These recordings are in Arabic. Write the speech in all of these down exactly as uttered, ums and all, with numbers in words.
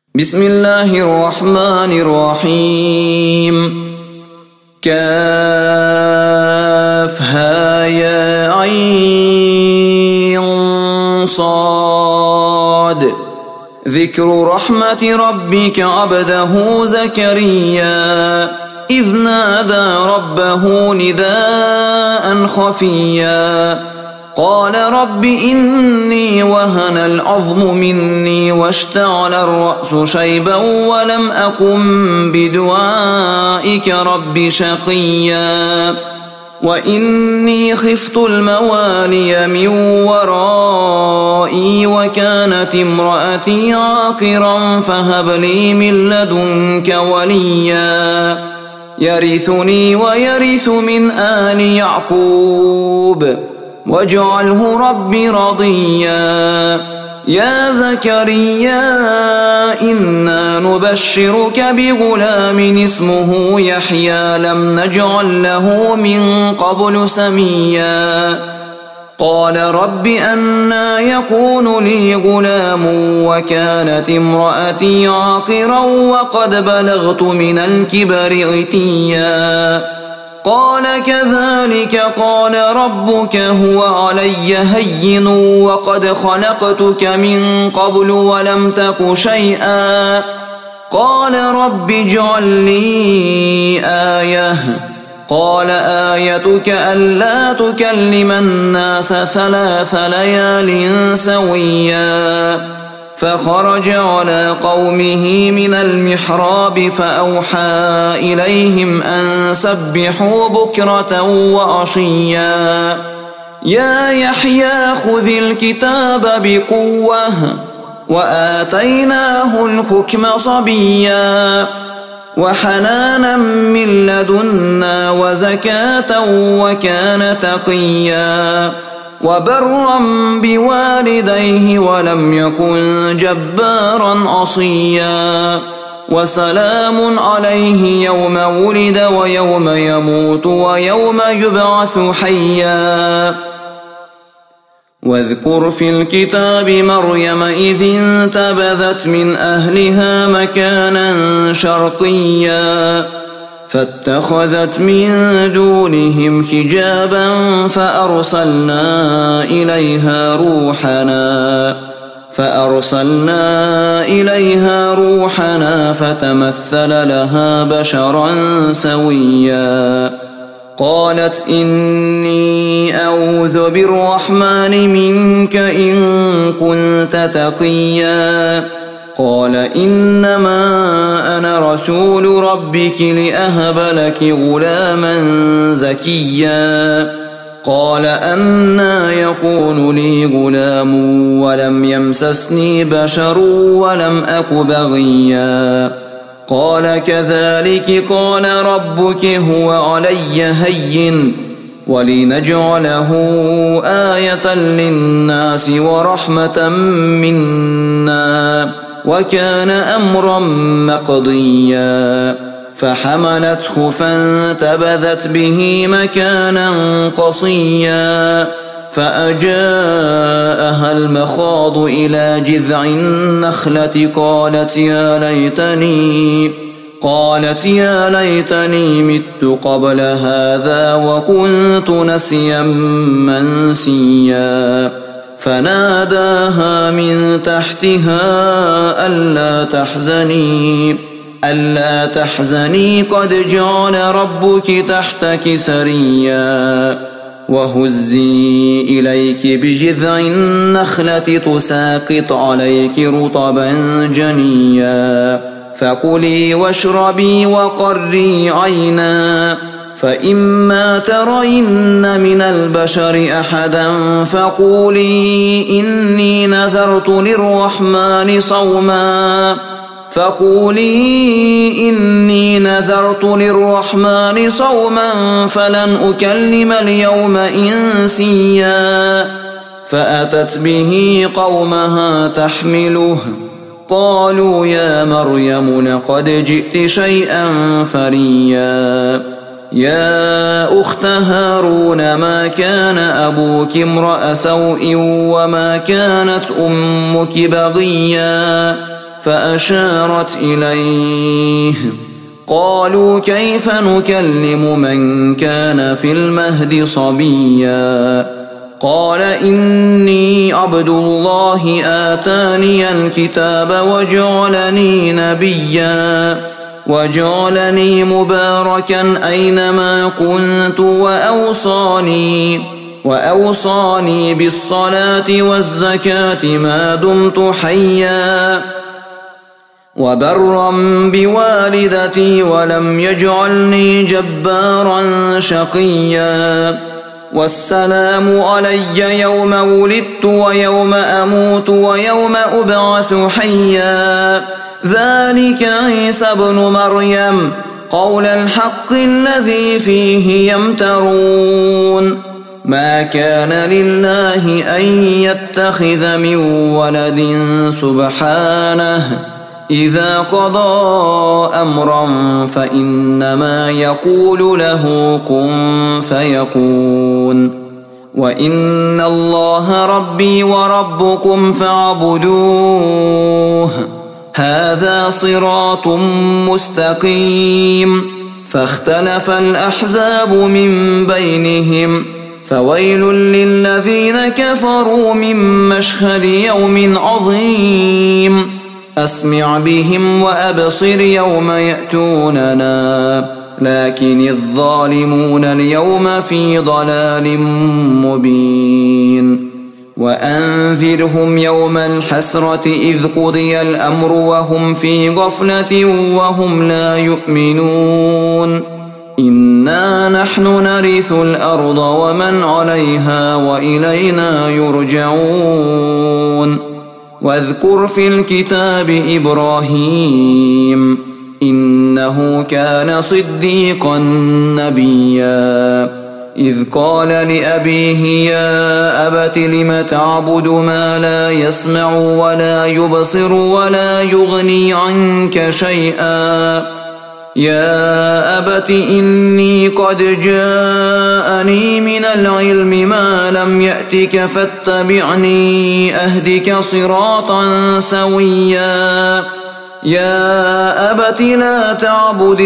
بسم الله الرحمن الرحيم. كافها يا عين صاد. ذكر رحمة ربك عبده زكريا إذ نادى ربه نداء خفيا قال رب إني وهن العظم مني واشتعل الرأس شيبا ولم أكن بدعائك رب شقيا وإني خفت الموالي من ورائي وكانت امرأتي عاقرا فهب لي من لدنك وليا يرثني ويرث من آل يعقوب واجعله رب رضيا. يا زكريا إنا نبشرك بغلام اسمه يحيى لم نجعل له من قبل سميا قال رب أنى يكون لي غلام وكانت امرأتي عاقرا وقد بلغت من الكبر عتيا قال كذلك قال ربك هو علي هين وقد خلقتك من قبل ولم تك شيئا قال رب اجعل لي آية قال آيتك ألا تكلم الناس ثلاث ليال سويا فخرج على قومه من المحراب فأوحى إليهم أن سبحوا بكرة وعشيا يا يحيى خذ الكتاب بقوة وآتيناه الحكم صبيا وحنانا من لدنا وزكاة وكان تقيا وبرا بوالديه ولم يكن جبارا عصيا وسلام عليه يوم ولد ويوم يموت ويوم يبعث حيا. واذكر في الكتاب مريم إذ انتبذت من أهلها مكانا شرقيا فاتخذت من دونهم حجابا فأرسلنا إليها روحنا فأرسلنا إليها روحنا فتمثل لها بشرا سويا قالت إني أعوذ بالرحمن منك إن كنت تقيا قال إنما أنا رسول ربك لأهب لك غلاما زكيا قال أنى يكون لي غلام ولم يمسسني بشر ولم أك بغيا قال كذلك قال ربك هو علي هين ولنجعله آية للناس ورحمة منا وكان أمرا مقضيا فحملته فانتبذت به مكانا قصيا فأجاءها المخاض إلى جذع النخلة قالت يا ليتني قالت يا ليتني مت قبل هذا وكنت نسيا منسيا فناداها من تحتها ألا تحزني ألا تحزني قد جعل ربك تحتك سريا وهزي إليك بجذع النخلة تساقط عليك رطبا جنيا فكلي واشربي وقري عينا فإما ترين من البشر أحدا فقولي إني نذرت للرحمن صوما فقولي إني نذرت للرحمن صوما فلن أكلم اليوم إنسيا فأتت به قومها تحمله قالوا يا مريم لقد جئت شيئا فريا يا أخت هارون ما كان أبوك امرأ سوء وما كانت أمك بغيا فأشارت إليه. قالوا كيف نكلم من كان في المهد صبيا؟ قال إني عبد الله آتاني الكتاب وجعلني نبيا وجعلني مباركا أينما كنت وأوصاني وأوصاني بالصلاة والزكاة ما دمت حيا وبرا بوالدتي ولم يجعلني جبارا شقيا. والسلام علي يوم ولدت ويوم أموت ويوم أبعث حيا. ذلك عيسى ابن مريم قول الحق الذي فيه يمترون. ما كان لله أن يتخذ من ولد سبحانه إذا قضى أمرا فإنما يقول له كن فيكون. وإن الله ربي وربكم فاعبدوه هذا صراط مستقيم. فاختلف الأحزاب من بينهم فويل للذين كفروا من مشهد يوم عظيم. أسمع بهم وأبصر يوم يأتوننا لكن الظالمون اليوم في ضلال مبين. وأنذرهم يوم الحسرة إذ قضي الأمر وهم في غفلة وهم لا يؤمنون. إنا نحن نرث الأرض ومن عليها وإلينا يرجعون. واذكر في الكتاب إبراهيم إنه كان صديقا نبيا إذ قال لأبيه يا أبت لم تعبد ما لا يسمع ولا يبصر ولا يغني عنك شيئا يا أبت إني قد جاءني من العلم ما لم يأتك فاتبعني أهدك صراطا سويا يا أبت لا تعبد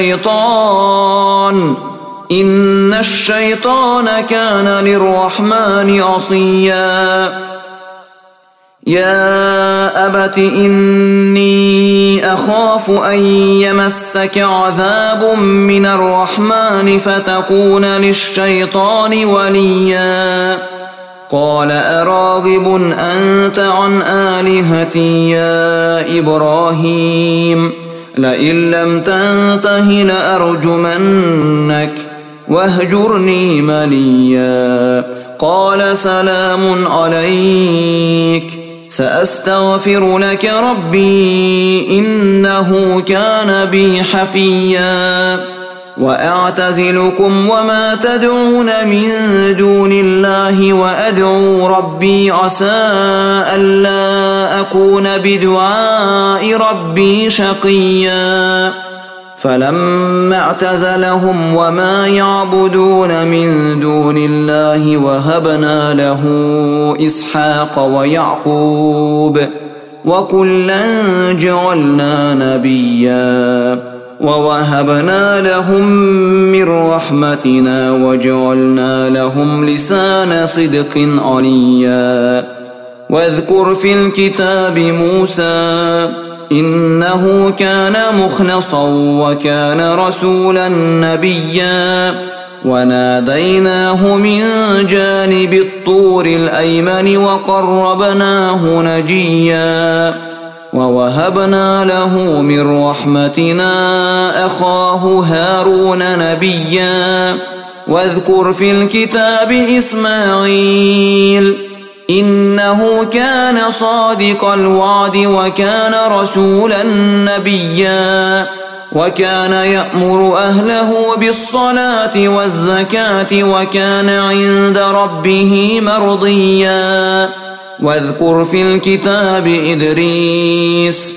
الشيطان إن الشيطان كان للرحمن عصيا يا أبت إني أخاف أن يمسك عذاب من الرحمن فتكون للشيطان وليا قال أراغب أنت عن آلهتي يا إبراهيم لئن لم تنته لأرجمنك واهجرني مليا قال سلام عليك سأستغفر لك ربي إنه كان بي حفيا وأعتزلكم وما تدعون من دون الله وأدعو ربي عسى ألا أكون بدعاء ربي شقيا فلما اعتزلهم وما يعبدون من دون الله وهبنا له إسحاق ويعقوب وكلا جعلنا نبيا ووهبنا لهم من رحمتنا وجعلنا لهم لسان صدق عليا واذكر في الكتاب موسى إنه كان مخلصا وكان رسولا نبيا وناديناه من جانب الطور الأيمن وقربناه نجيا ووهبنا له من رحمتنا أخاه هارون نبيا واذكر في الكتاب إسماعيل إنه كان صادق الوعد وكان رسولا نبيا وكان يأمر أهله بالصلاة والزكاة وكان عند ربه مرضيا واذكر في الكتاب إدريس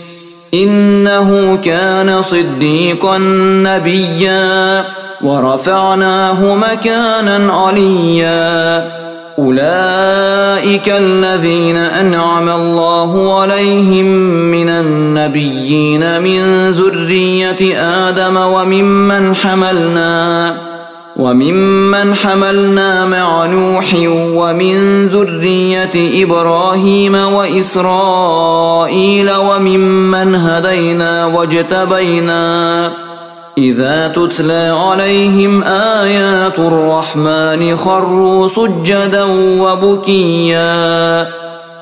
إنه كان صديقا نبيا ورفعناه مكانا عليا أولئك الذين أنعم الله عليهم من النبيين من ذرية آدم وممن حملنا وممن حملنا مع نوح ومن ذرية إبراهيم وإسرائيل وممن هدينا واجتبينا إذا تتلى عليهم آيات الرحمن خروا سجدا وبكيا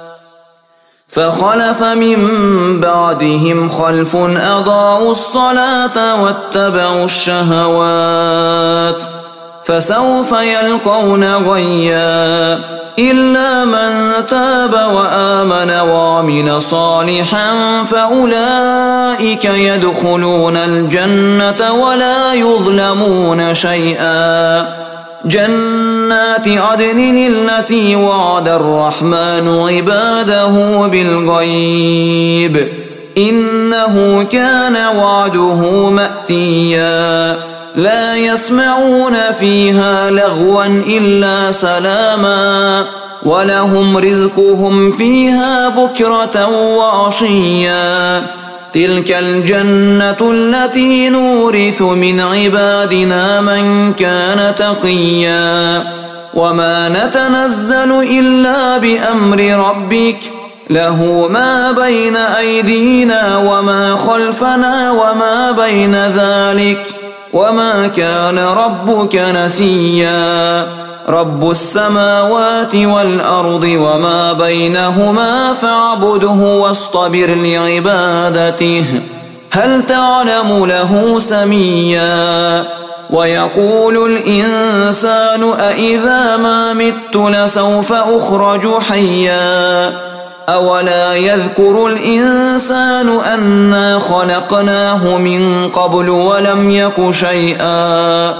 فخلف من بعدهم خلف أضاعوا الصلاة واتبعوا الشهوات فسوف يلقون غيا إلا من تاب وآمن وعمل صالحا فأولئك يدخلون الجنة ولا يظلمون شيئا جنات عدن التي وعد الرحمن عباده بالغيب إنه كان وعده مأتيا لا يسمعون فيها لغوا إلا سلاما ولهم رزقهم فيها بكرة وعشيا تلك الجنة التي نورث من عبادنا من كان تقيا وما نتنزل إلا بأمر ربك له ما بين أيدينا وما خلفنا وما بين ذلك وما كان ربك نسيا رب السماوات والأرض وما بينهما فاعبده واصطبر لعبادته هل تعلم له سميا ويقول الإنسان أإذا ما مت لسوف أخرج حيا أولا يذكر الإنسان أنا خلقناه من قبل ولم يك شيئا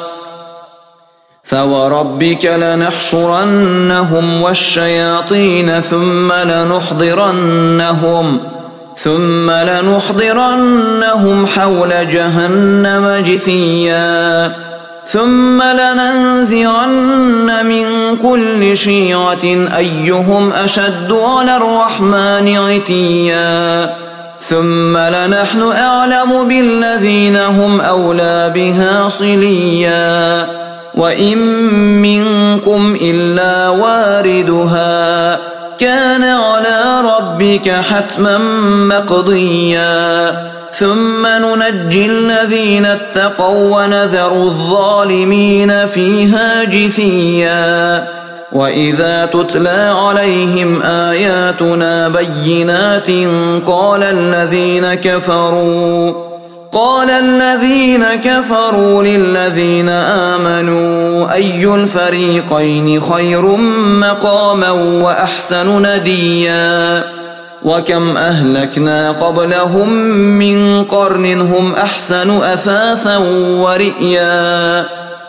فوربك لنحشرنهم والشياطين ثم لنحضرنهم ثم لنحضرنهم حول جهنم جثيا ثم لننزعن من كل شيعة أيهم أشد على الرحمن عتيا ثم لنحن أعلم بالذين هم أولى بها صليا وإن منكم إلا واردها كان على ربك حتما مقضيا ثم ننجي الذين اتقوا ونذر الظالمين فيها جثيا وإذا تتلى عليهم آياتنا بينات قال الذين كفروا قال الذين كفروا للذين آمنوا أي الفريقين خير مقاما وأحسن نديا وكم أهلكنا قبلهم من قرن هم أحسن أثاثا ورئيا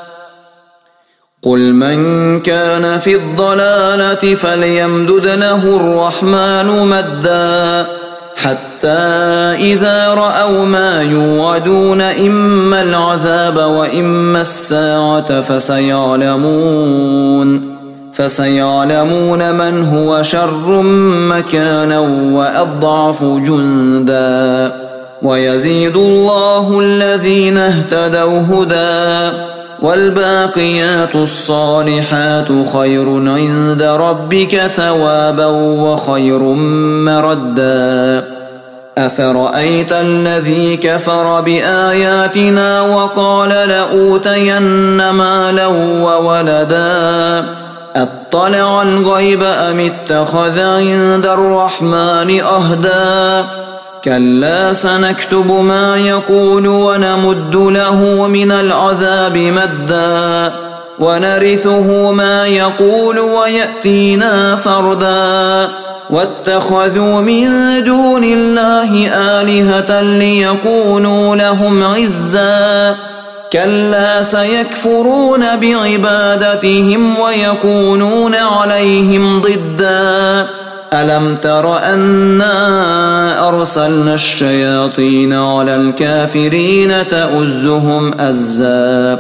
قل من كان في الضلالة فليمدد له الرحمن مدا حتى إذا رأوا ما يوعدون إما العذاب وإما الساعة فسيعلمون فسيعلمون من هو شر مكانا وأضعف جندا ويزيد الله الذين اهتدوا هدى والباقيات الصالحات خير عند ربك ثوابا وخير مردا أفرأيت الذي كفر بآياتنا وقال لأوتين مالا وولدا أطلع الغيب أم اتخذ عند الرحمن أهدا كلا سنكتب ما يقول ونمد له من العذاب مدا ونرثه ما يقول ويأتينا فردا واتخذوا من دون الله آلهة ليكونوا لهم عزا كلا سيكفرون بعبادتهم ويكونون عليهم ضدا ألم تر أنا أرسلنا الشياطين على الكافرين تؤزهم أزا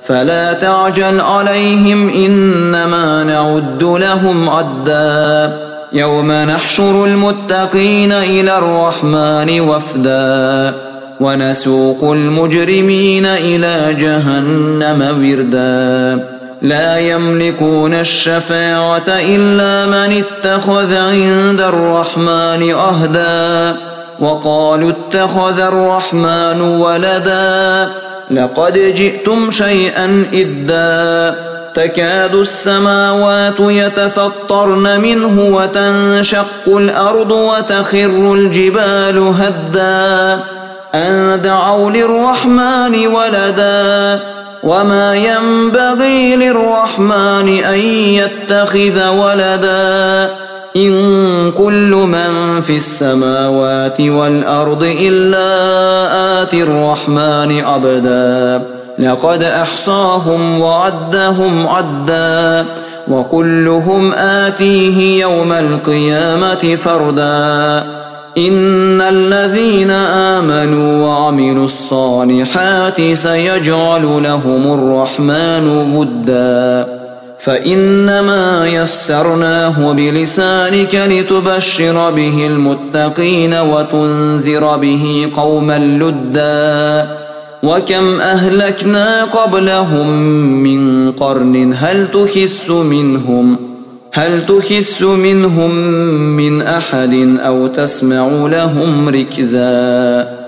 فلا تعجل عليهم إنما نعد لهم عدا يوم نحشر المتقين إلى الرحمن وفدا ونسوق المجرمين إلى جهنم وردا لا يملكون الشفاعة إلا من اتخذ عند الرحمن عهدا وقالوا اتخذ الرحمن ولدا لقد جئتم شيئا إدا تكاد السماوات يتفطرن منه وتنشق الأرض وتخر الجبال هدا أن دعوا للرحمن ولدا وما ينبغي للرحمن أن يتخذ ولدا إن كل من في السماوات والأرض إلا آتي الرحمن عبدا لقد أحصاهم وعدهم عدا وكلهم آتيه يوم القيامة فردا إن الذين آمنوا وعملوا الصالحات سيجعل لهم الرحمن ودا فإنما يسرناه بلسانك لتبشر به المتقين وتنذر به قوما لدا وكم أهلكنا قبلهم من قرن هل تحس منهم هل تحس منهم من أحد أو تسمع لهم ركزا